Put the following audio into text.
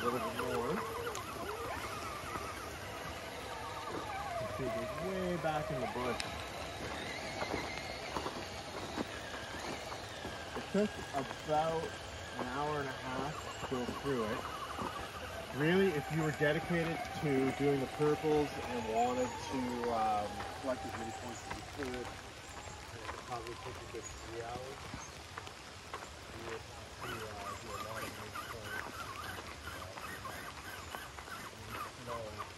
little bit more. You can see it goes way back in the bush. It took about an hour and a half to go through it. Really, if you were dedicated to doing the purples and wanted to Collect as many points as you could, and it would probably take a good 3 hours. You would have to do a lot of those points. Slow.